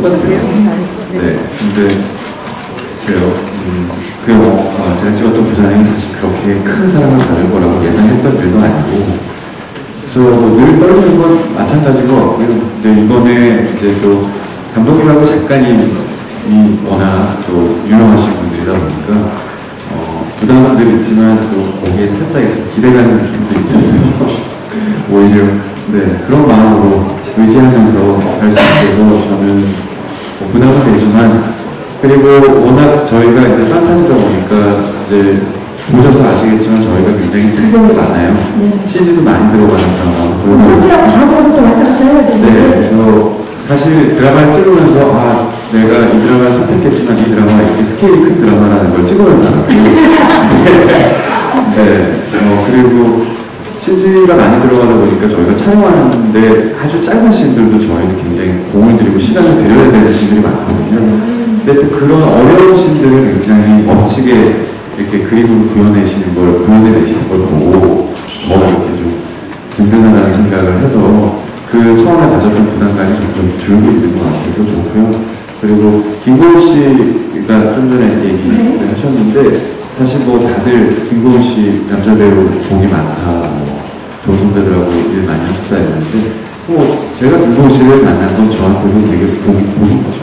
똑같아요. 네, 근데 글쎄요, 제가 찍었던 부산행이 사실 그렇게 큰 사랑을 받을 거라고 예상했던 일도 아니고, 그래서 늘 떨어지는 건 마찬가지인 것 같고요. 근데 이번에 이제 또 감독님하고 작가님이 워낙 또 유명하신 분들이다 보니까 부담들 있지만 또 거기에 살짝 기대가는 느낌도 있었어요. 오히려 네, 그런 마음으로 의지하면서 할 수 있어서 저는 부담은 되지만, 그리고 워낙 저희가 이제 판타지다 보니까 이제 보셔서 아시겠지만 저희가 굉장히 특별히 많아요. CG도 많이 들어가는 드라마. 네, 그래서 사실 드라마를 찍으면서 내가 이 드라마를 선택했지만 이 드라마가 이렇게 스케일이 큰 드라마라는 걸 찍으면서 알았고 그리고 CG가 많이 들어가다 보니까 저희가 촬영하는데 아주 짧은 씬들도 저희는 굉장히 공을 들이고 시간을 들여야 되는 씬들이 많거든요. 근데 또 그런 어려운 씬들을 굉장히 멋지게 이렇게 그림으로 구현해내시는 걸 보고 더 이렇게 좀 든든하다는 생각을 해서 그 처음에 가졌던 부담감이 좀 줄고 있는 것 같아서 좋고요. 그리고 김고은 씨가 좀 전에 얘기를 하셨는데, 사실 뭐 다들 김고은 씨 남자 배우 복이 많다, 좋은 선배들하고 일 많이 하셨다 했는데, 제가 김고은 씨를 만난 건 저한테도 되게 복인 거죠.